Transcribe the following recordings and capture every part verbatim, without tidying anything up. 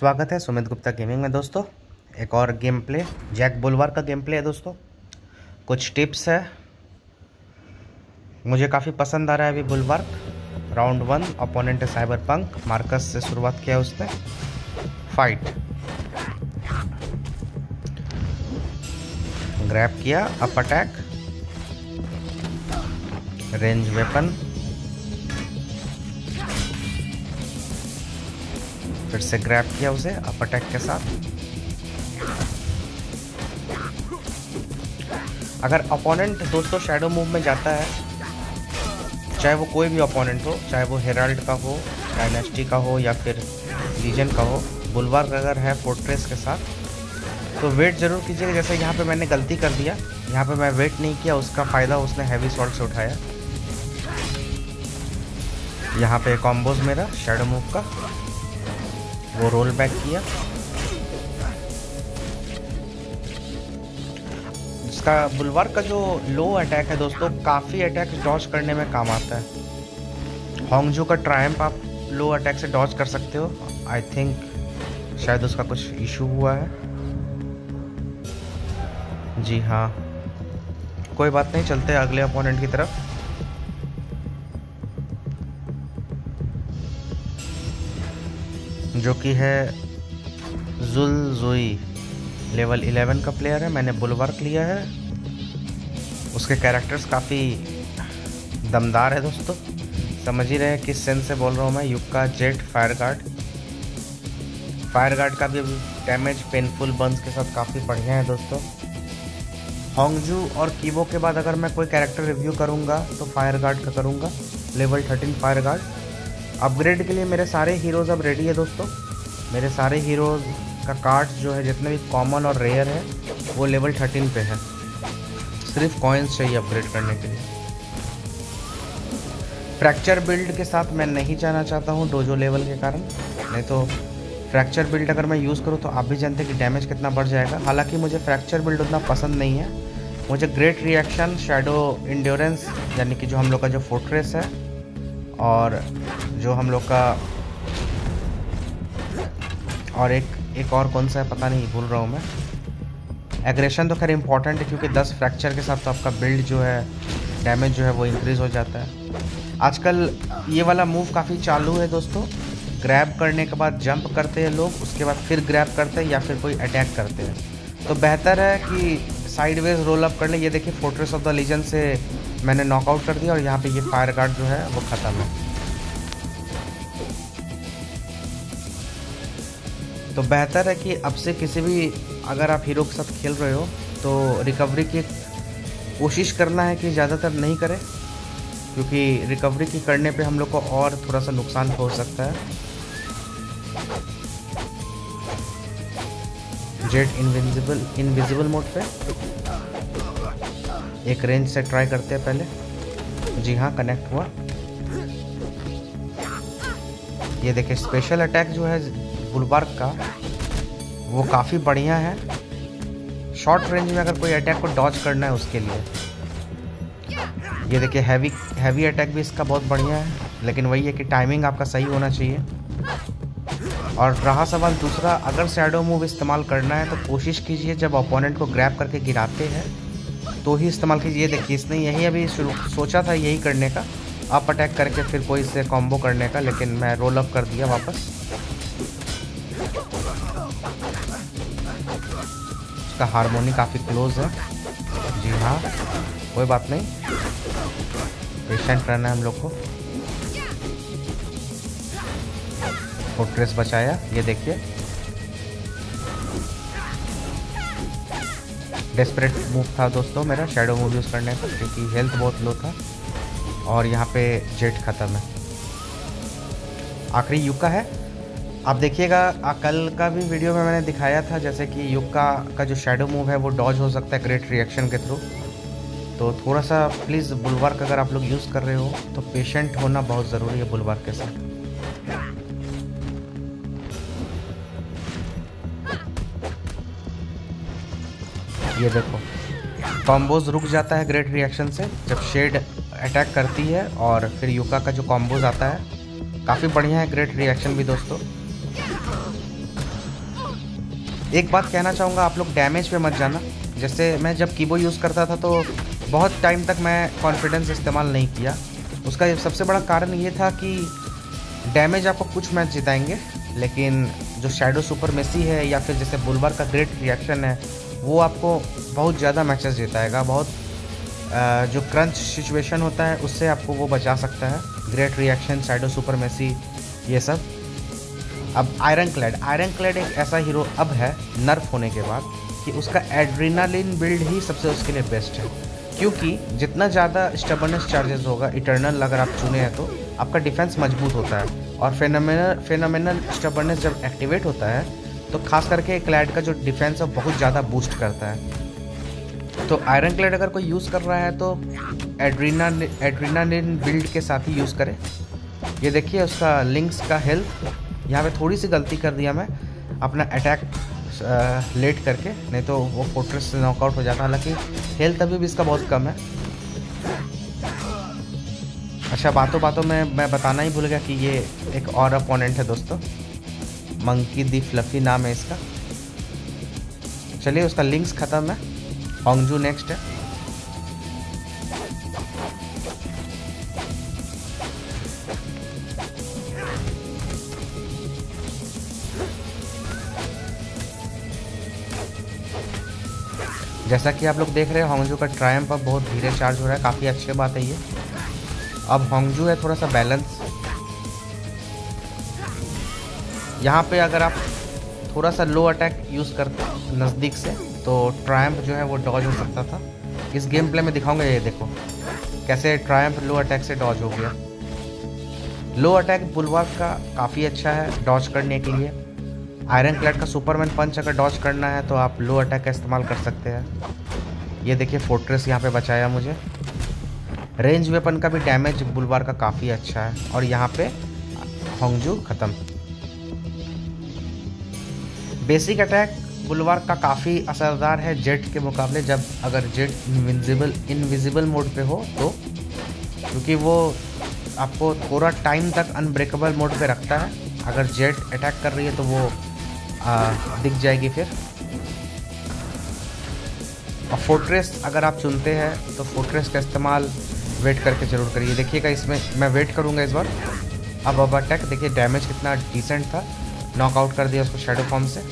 स्वागत है सुमित गुप्ता गेमिंग में दोस्तों। एक और गेम प्ले जैक बुलवार्क का गेम प्ले है दोस्तों। कुछ टिप्स है, मुझे काफ़ी पसंद आ रहा है अभी बुलवार्क। राउंड वन अपोनेंट है साइबर पंक, मार्कस से शुरुआत किया उसने। फाइट ग्रैब किया, अप अटैक, रेंज वेपन, फिर से ग्रैब किया उसे अप अटैक के साथ। अगर अपोनेंट दोस्तों शैडो मूव में जाता है, चाहे वो कोई भी अपोनेंट हो, चाहे वो हेराल्ड का हो, डायनेस्टी का हो या फिर लीजन का हो, बुलवार्क अगर है फोर्ट्रेस के साथ तो वेट जरूर कीजिएगा। जैसे यहाँ पे मैंने गलती कर दिया, यहाँ पे मैं वेट नहीं किया, उसका फ़ायदा उसने हैवी शॉट से उठाया। यहाँ पे कॉम्बोज मेरा शैडो मूव का वो रोल बैक किया। इसका बुलवार्क का जो लो अटैक है दोस्तों, काफ़ी अटैक डॉज करने में काम आता है। होंगजू का ट्रायम्फ आप लो अटैक से डॉज कर सकते हो। आई थिंक शायद उसका कुछ इशू हुआ है। जी हाँ, कोई बात नहीं, चलते हैं अगले अपोनेंट की तरफ। जो कि है जुल जोई, लेवल इलेवन का प्लेयर है। मैंने बुलवार्क लिया है। उसके कैरेक्टर्स काफ़ी दमदार है दोस्तों, समझ ही रहे हैं किस सेंस से बोल रहा हूँ मैं। Yukka, jet, fire guard. Fire guard का भी डैमेज पेनफुल बर्न्स के साथ काफ़ी बढ़िया है दोस्तों। होंगजू और कीबो के बाद अगर मैं कोई कैरेक्टर रिव्यू करूँगा तो फायर गार्ड का करूँगा, level thirteen fire guard. Upgrade के लिए मेरे सारे हीरोज़ अब रेडी है दोस्तों। मेरे सारे हीरोज़ का कार्ड जो है, जितने भी कॉमन और रेयर है, वो लेवल थर्टीन पे है। सिर्फ कॉइन्स चाहिए अपग्रेड करने के लिए। फ्रैक्चर बिल्ड के साथ मैं नहीं जाना चाहता हूँ डोजो लेवल के कारण, नहीं तो फ्रैक्चर बिल्ड अगर मैं यूज़ करूँ तो आप भी जानते हैं कि डैमेज कितना बढ़ जाएगा। हालांकि मुझे फ्रैक्चर बिल्ड उतना पसंद नहीं है। मुझे ग्रेट रिएक्शन, शैडो इंड्योरेंस यानी कि जो हम लोग का जो फोर्ट्रेस है, और जो हम लोग का और एक एक और कौन सा है पता नहीं, भूल रहा हूँ मैं। एग्रेशन तो खैर इंपॉर्टेंट है क्योंकि दस फ्रैक्चर के साथ तो आपका बिल्ड जो है, डैमेज जो है वो इंक्रीज़ हो जाता है। आजकल ये वाला मूव काफ़ी चालू है दोस्तों। ग्रैब करने के बाद जंप करते हैं लोग, उसके बाद फिर ग्रैब करते हैं या फिर कोई अटैक करते हैं। तो बेहतर है कि साइडवेज रोल अप कर ले। ये देखिए, फोर्ट्रेस ऑफ द लीजन से मैंने नॉकआउट कर दिया और यहाँ पे ये फायर गार्ड जो है वो ख़त्म है। तो बेहतर है कि अब से किसी भी अगर आप हीरो के साथ खेल रहे हो तो रिकवरी की कोशिश करना है कि ज़्यादातर नहीं करें, क्योंकि रिकवरी की करने पे हम लोग को और थोड़ा सा नुकसान हो सकता है। जेट इनविजिबल इनविजिबल मोड पे एक रेंज से ट्राई करते हैं पहले। जी हाँ, कनेक्ट हुआ। ये देखिए, स्पेशल अटैक जो है बुलवार्क का वो काफ़ी बढ़िया है। शॉर्ट रेंज में अगर कोई अटैक को डॉज करना है उसके लिए। ये देखिए, हैवी हैवी अटैक भी इसका बहुत बढ़िया है, लेकिन वही है कि टाइमिंग आपका सही होना चाहिए। और रहा सवाल दूसरा, अगर शैडो मूव इस्तेमाल करना है तो कोशिश कीजिए जब अपोनेंट को ग्रैब करके गिराते हैं तो ही इस्तेमाल कीजिए। देखिए, इसने यही अभी शुरू सोचा था यही करने का, अप अटैक करके फिर कोई से कॉम्बो करने का, लेकिन मैं रोल अप कर दिया वापस। उसका हारमोनी काफ़ी क्लोज है। जी हाँ, कोई बात नहीं, पेशेंट रहना है हम लोग को। फोर्ट्रेस बचाया। ये देखिए, डेस्परेट मूव था दोस्तों मेरा शैडो मूव यूज़ करने का, क्योंकि हेल्थ बहुत लो था। और यहाँ पे जेट ख़त्म है। आखिरी युक्का है। आप देखिएगा, कल का भी वीडियो में मैंने दिखाया था जैसे कि युक्का का जो शैडो मूव है वो डॉज हो सकता है ग्रेट रिएक्शन के थ्रू। तो थोड़ा सा प्लीज़ बुलवार्क अगर आप लोग यूज़ कर रहे हो तो पेशेंट होना बहुत ज़रूरी है बुलवार्क के साथ। ये देखो, कॉम्बोज रुक जाता है ग्रेट रिएक्शन से जब शेड अटैक करती है, और फिर युक्का का जो कॉम्बोज आता है काफ़ी बढ़िया है। ग्रेट रिएक्शन भी दोस्तों। एक बात कहना चाहूँगा, आप लोग डैमेज पे मत जाना। जैसे मैं जब कीबो यूज़ करता था तो बहुत टाइम तक मैं कॉन्फिडेंस इस्तेमाल नहीं किया। उसका सबसे बड़ा कारण ये था कि डैमेज आपको कुछ मैच जिताएंगे, लेकिन जो शैडो सुपरमेसी है या फिर जैसे बुलवार्क का ग्रेट रिएक्शन है वो आपको बहुत ज़्यादा मैचेस जिताएगा। बहुत जो क्रंच सिचुएशन होता है उससे आपको वो बचा सकता है। ग्रेट रिएक्शन, शैडो सुपरमेसी, ये सब। अब आयरन क्लैड आयरन क्लैड एक ऐसा हीरो अब है नर्फ होने के बाद कि उसका एड्रेनालिन बिल्ड ही सबसे उसके लिए बेस्ट है, क्योंकि जितना ज़्यादा स्टबर्नेस चार्जेस होगा इटर्नल अगर आप चुने हैं तो आपका डिफेंस मजबूत होता है। और फेनोमेनल फेनोमेनल स्टबर्नेस जब एक्टिवेट होता है तो खास करके क्लैड का जो डिफेंस है बहुत ज़्यादा बूस्ट करता है। तो आयरन क्लैड अगर कोई यूज़ कर रहा है तो एड्रीना एड्रीनालिन बिल्ड के साथ ही यूज़ करें। ये देखिए उसका लिंक्स का हेल्थ, यहाँ पे थोड़ी सी गलती कर दिया मैं अपना अटैक लेट करके, नहीं तो वो फोर्ट्रेस से नॉकआउट हो जाता। हालांकि हेल्थ अभी भी इसका बहुत कम है। अच्छा, बातों बातों में मैं बताना ही भूल गया कि ये एक और अपोनेंट है दोस्तों, मंकी दी फ्लफी नाम है इसका। चलिए, उसका लिंक्स ख़त्म है। होंगजू नेक्स्ट है। जैसा कि आप लोग देख रहे हैं होंगजू का ट्रायम्फ अब बहुत धीरे चार्ज हो रहा है, काफ़ी अच्छी बात है ये। अब होंगजू है थोड़ा सा बैलेंस। यहाँ पे अगर आप थोड़ा सा लो अटैक यूज़ करते नज़दीक से तो ट्रायम्फ जो है वो डॉज हो सकता था। इस गेम प्ले में दिखाऊंगा, ये देखो कैसे ट्रायम्फ लो अटैक से डॉज हो गया। लो अटैक बुलवार्क का काफ़ी अच्छा है डॉज करने के लिए। आयरन क्लैड का सुपरमैन पंच अगर डॉज करना है तो आप लो अटैक का इस्तेमाल कर सकते हैं। ये देखिए फोर्ट्रेस यहाँ पे बचाया मुझे। रेंज वेपन का भी डैमेज बुलवार्क का काफ़ी अच्छा है। और यहाँ पे होंगजू ख़त्म। बेसिक अटैक बुलवार्क का काफ़ी असरदार है जेट के मुकाबले, जब अगर जेट इनविजिबल इनविजिबल मोड पे हो तो, क्योंकि वो आपको पूरा टाइम तक अनब्रेकेबल मोड पे रखता है। अगर जेट अटैक कर रही है तो वो आ, दिख जाएगी फिर। और फोर्ट्रेस अगर आप चुनते हैं तो फोर्ट्रेस का इस्तेमाल वेट करके ज़रूर करिए। देखिएगा इसमें मैं वेट करूँगा इस बार। अब अब अटैक देखिए, डैमेज कितना डिसेंट था, नॉकआउट कर दिया उसको शैडो फॉर्म से।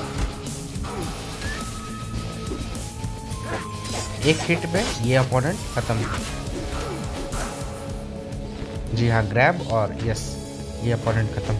एक हिट पे ये अपोनेंट खत्म। जी हाँ, ग्रैब और यस, ये अपोनेंट खत्म।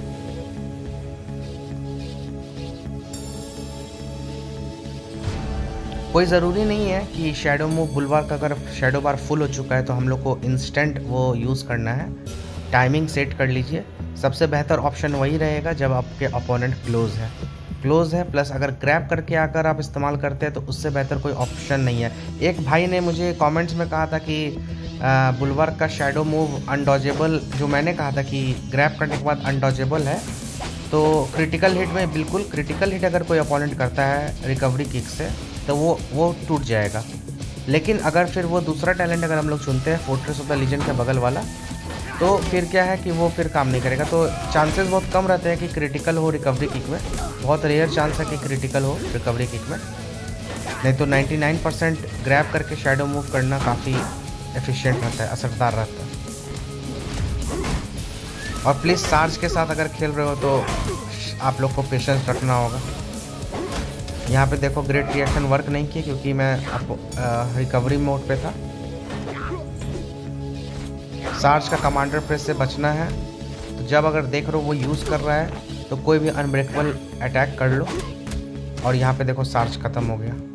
कोई ज़रूरी नहीं है कि शैडो मूव बुलवार्क अगर शैडो बार फुल हो चुका है तो हम लोग को इंस्टेंट वो यूज़ करना है। टाइमिंग सेट कर लीजिए। सबसे बेहतर ऑप्शन वही रहेगा जब आपके अपोनेंट क्लोज है क्लोज है प्लस अगर ग्रैब करके आकर आप इस्तेमाल करते हैं तो उससे बेहतर कोई ऑप्शन नहीं है। एक भाई ने मुझे कमेंट्स में कहा था कि बुलवार्क का शैडो मूव अनडॉजेबल, जो मैंने कहा था कि ग्रैब करने के बाद अनडॉजेबल है, तो क्रिटिकल हिट में बिल्कुल क्रिटिकल हिट अगर कोई अपोनेंट करता है रिकवरी किक से तो वो वो टूट जाएगा। लेकिन अगर फिर वो दूसरा टैलेंट अगर हम लोग चुनते हैं फोर्ट्रेस ऑफ द लीजेंड के बगल वाला, तो फिर क्या है कि वो फिर काम नहीं करेगा। तो चांसेस बहुत कम रहते हैं कि क्रिटिकल हो रिकवरी किक में। बहुत रेयर चांस है कि क्रिटिकल हो रिकवरी किक में, नहीं तो निन्यानवे परसेंट ग्रैब करके शैडो मूव करना काफ़ी एफिशिएंट रहता है, असरदार रहता है। और प्लीज़ सार्ज के साथ अगर खेल रहे हो तो आप लोग को पेशेंस रखना होगा। यहाँ पे देखो ग्रेट रिएक्शन वर्क नहीं किया क्योंकि मैं आपको रिकवरी मोड पे था। सार्ज का कमांडर प्रेस से बचना है, तो जब अगर देख रहे हो वो यूज़ कर रहा है तो कोई भी अनब्रेकेबल अटैक कर लो। और यहाँ पे देखो सार्ज ख़त्म हो गया।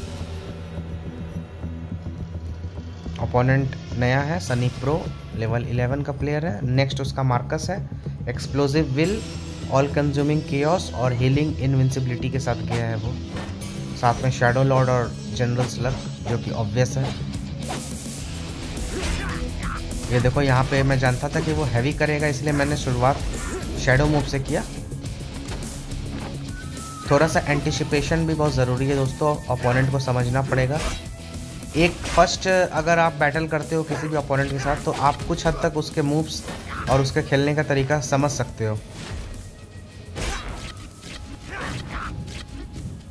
ओपोनेंट नया है, सनी प्रो लेवल इलेवन का प्लेयर है। नेक्स्ट उसका मार्कस है, explosive will, all consuming chaos और हीलिंग इनविंसिबिलिटी के साथ गया है वो। साथ में शैडो लॉर्ड और जनरल स्लग जो कि ऑब्वियस है। ये देखो यहाँ पे मैं जानता था कि वो हैवी करेगा, इसलिए मैंने शुरुआत शैडो मूव से किया। थोड़ा सा एंटिसिपेशन भी बहुत ज़रूरी है दोस्तों, ओपोनेंट को समझना पड़ेगा। एक फर्स्ट अगर आप बैटल करते हो किसी भी ओपोनेंट के साथ तो आप कुछ हद तक उसके मूव्स और उसके खेलने का तरीका समझ सकते हो।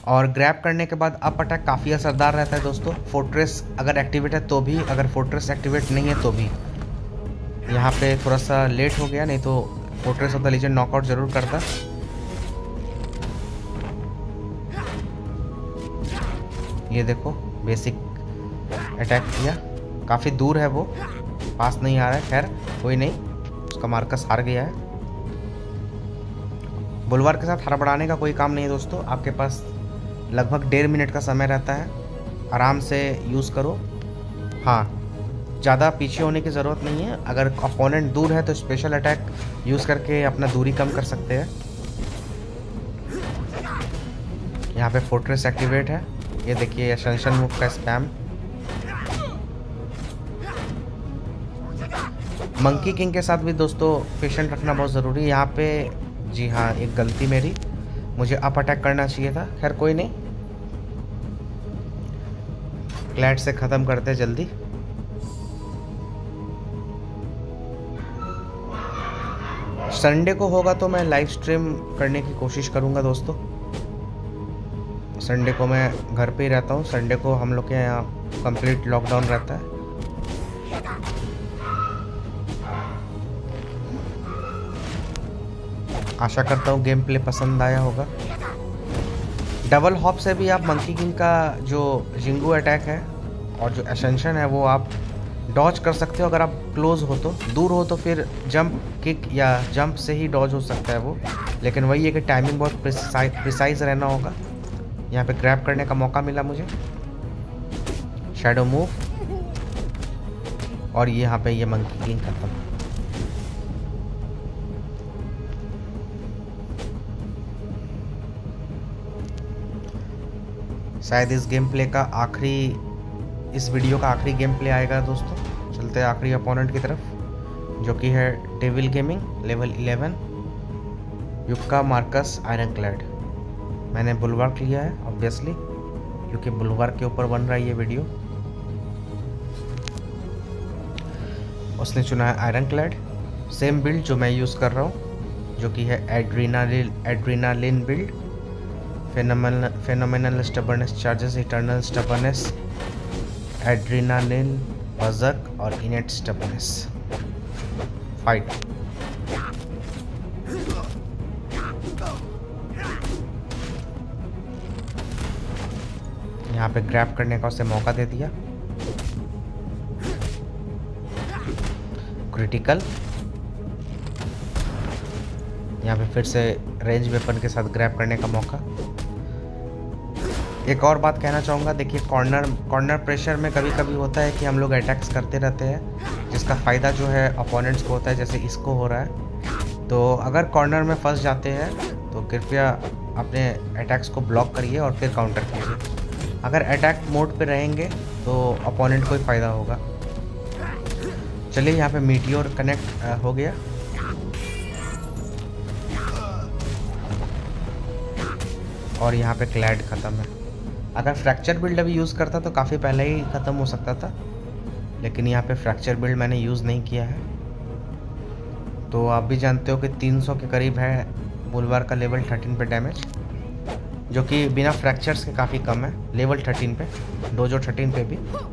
और ग्रैब करने के बाद अप अटैक काफ़ी असरदार रहता है दोस्तों। फोर्ट्रेस अगर एक्टिवेट है तो भी, अगर फोर्ट्रेस एक्टिवेट नहीं है तो भी। यहाँ पे थोड़ा सा लेट हो गया, नहीं तो fortress of the legend knockout जरूर करता। ये देखो बेसिक अटैक किया, काफ़ी दूर है वो, पास नहीं आ रहा है। खैर कोई नहीं, उसका मार्कस हार गया है। बुलवार के साथ हड़बड़ाने का कोई काम नहीं है दोस्तों। आपके पास लगभग डेढ़ मिनट का समय रहता है, आराम से यूज़ करो। हाँ, ज़्यादा पीछे होने की ज़रूरत नहीं है। अगर अपोनेंट दूर है तो स्पेशल अटैक यूज़ करके अपना दूरी कम कर सकते हैं। यहाँ पे फोर्ट्रेस एक्टिवेट है, ये देखिए एसेंशियल मूव का स्पैम। मंकी किंग के साथ भी दोस्तों पेशेंट रखना बहुत ज़रूरी है। यहाँ पे जी हाँ, एक गलती मेरी, मुझे अप अटैक करना चाहिए था। खैर कोई नहीं, क्लैट से ख़त्म करते जल्दी। संडे को होगा तो मैं लाइव स्ट्रीम करने की कोशिश करूँगा दोस्तों। संडे को मैं घर पे ही रहता हूँ। संडे को हम लोग के यहाँ कंप्लीट लॉकडाउन रहता है। आशा करता हूँ गेम प्ले पसंद आया होगा। डबल हॉप से भी आप मंकी किंग का जो जिंगू अटैक है और जो एसेंशन है वो आप डॉज कर सकते हो। अगर आप क्लोज हो तो, दूर हो तो फिर जंप किक या जंप से ही डॉज हो सकता है वो, लेकिन वही है कि टाइमिंग बहुत प्रिसाइज रहना होगा। यहाँ पे ग्रैब करने का मौका मिला मुझे, शैडो मूव, और यहाँ पे ये मंकी किंग खत्म। शायद इस गेम प्ले का आखिरी, इस वीडियो का आखिरी गेम प्ले आएगा दोस्तों। चलते हैं आखिरी अपोनेंट की तरफ, जो कि है devil gaming level eleven, Yukka Marcus iron clad. मैंने बुलवार्क लिया है ऑब्वियसली, क्योंकि बुलवार्क के ऊपर बन रहा है ये वीडियो। उसने चुना है आयरन क्लैड, सेम बिल्ड जो मैं यूज़ कर रहा हूँ, जो कि है adrenaline adrenaline build. Phenomenal phenomenal stubbornness charges, eternal stubbornness, adrenaline, बजक और इनेट स्टबर्नेस। फाइट। यहाँ पे ग्रैब करने का उसे मौका दे दिया, क्रिटिकल। यहाँ पे फिर से रेंज वेपन के साथ ग्रैब करने का मौका। एक और बात कहना चाहूँगा, देखिए कॉर्नर कॉर्नर प्रेशर में कभी कभी होता है कि हम लोग अटैक्स करते रहते हैं, जिसका फ़ायदा जो है अपोनेंट्स को होता है, जैसे इसको हो रहा है। तो अगर कॉर्नर में फंस जाते हैं तो कृपया अपने अटैक्स को ब्लॉक करिए और फिर काउंटर कीजिए। अगर अटैक मोड पे रहेंगे तो अपोनेंट को ही फ़ायदा होगा। चलिए, यहाँ पे मीटियोर कनेक्ट हो गया। और यहाँ पे क्लैड ख़त्म है। अगर फ्रैक्चर बिल्ड अभी यूज़ करता तो काफ़ी पहले ही ख़त्म हो सकता था, लेकिन यहाँ पे फ्रैक्चर बिल्ड मैंने यूज़ नहीं किया है। तो आप भी जानते हो कि तीन सौ के करीब है बुलवार का लेवल थर्टीन पे डैमेज, जो कि बिना फ्रैक्चर्स के काफ़ी कम है लेवल थर्टीन पे, डोजो थर्टीन पे भी।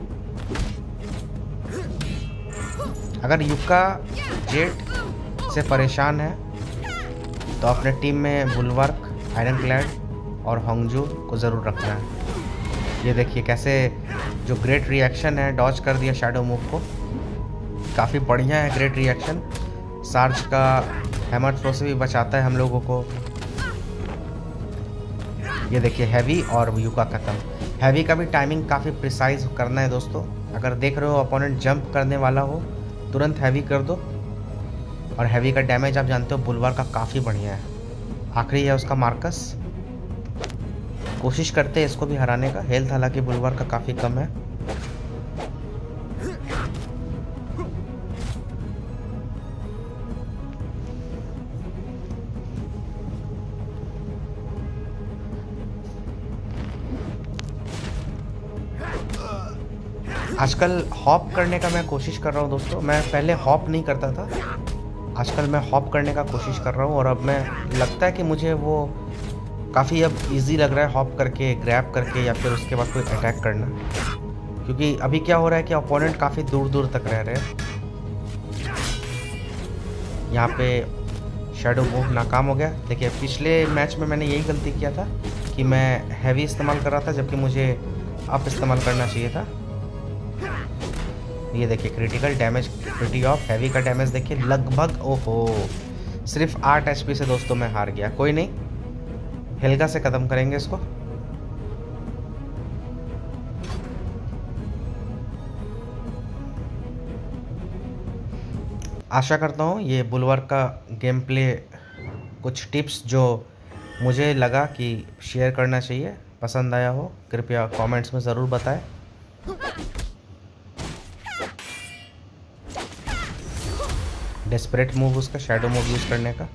अगर युक्का जेट से परेशान है तो अपने टीम में बुलवार्क, आयरन क्लैड और होंगजू को ज़रूर रखना है। ये देखिए कैसे जो ग्रेट रिएक्शन है, डॉज कर दिया शैडो मूव को, काफ़ी बढ़िया है ग्रेट रिएक्शन। सार्ज का हैमर थ्रो से भी बचाता है हम लोगों को। ये देखिए हैवी और युक्का खत्म। हैवी का भी टाइमिंग काफ़ी प्रिसाइज करना है दोस्तों। अगर देख रहे हो अपोनेंट जंप करने वाला हो, तुरंत हैवी कर दो। और हैवी का डैमेज आप जानते हो बुलवार का काफ़ी बढ़िया है। आखिरी है उसका मार्कस, कोशिश करते हैं इसको भी हराने का। हेल्थ हालांकि बुलवार का काफ़ी कम है। आजकल हॉप करने का मैं कोशिश कर रहा हूँ दोस्तों। मैं पहले हॉप नहीं करता था, आजकल मैं हॉप करने का कोशिश कर रहा हूँ। और अब मैं लगता है कि मुझे वो काफ़ी अब इजी लग रहा है हॉप करके, ग्रैब करके या फिर उसके बाद कोई अटैक करना, क्योंकि अभी क्या हो रहा है कि ओपोनेंट काफ़ी दूर दूर तक रह रहे हैं। यहाँ पे शैडो मूव नाकाम हो गया। देखिए पिछले मैच में मैंने यही गलती किया था कि मैं हैवी इस्तेमाल कर रहा था, जबकि मुझे अप इस्तेमाल करना चाहिए था। ये देखिए क्रिटिकल डैमेज, क्रिटी ऑफ हैवी का डैमेज देखिए लगभग, ओहो सिर्फ आठ एचपी से दोस्तों मैं हार गया। कोई नहीं, हेल्गा से ख़त्म करेंगे इसको। आशा करता हूँ ये बुलवर्क का गेम प्ले, कुछ टिप्स जो मुझे लगा कि शेयर करना चाहिए, पसंद आया हो। कृपया कमेंट्स में ज़रूर बताएं। डेस्परेट मूव उसका, शैडो मूव यूज़ करने का।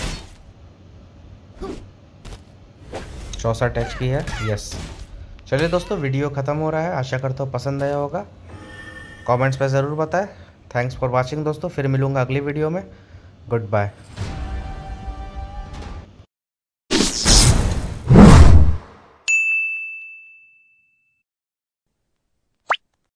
चौसठ एच पी है, यस। चलिए दोस्तों वीडियो ख़त्म हो रहा है, आशा करता हूँ पसंद आया होगा। कमेंट्स पे ज़रूर बताएं। थैंक्स फॉर वाचिंग दोस्तों, फिर मिलूँगा अगली वीडियो में। Good bye.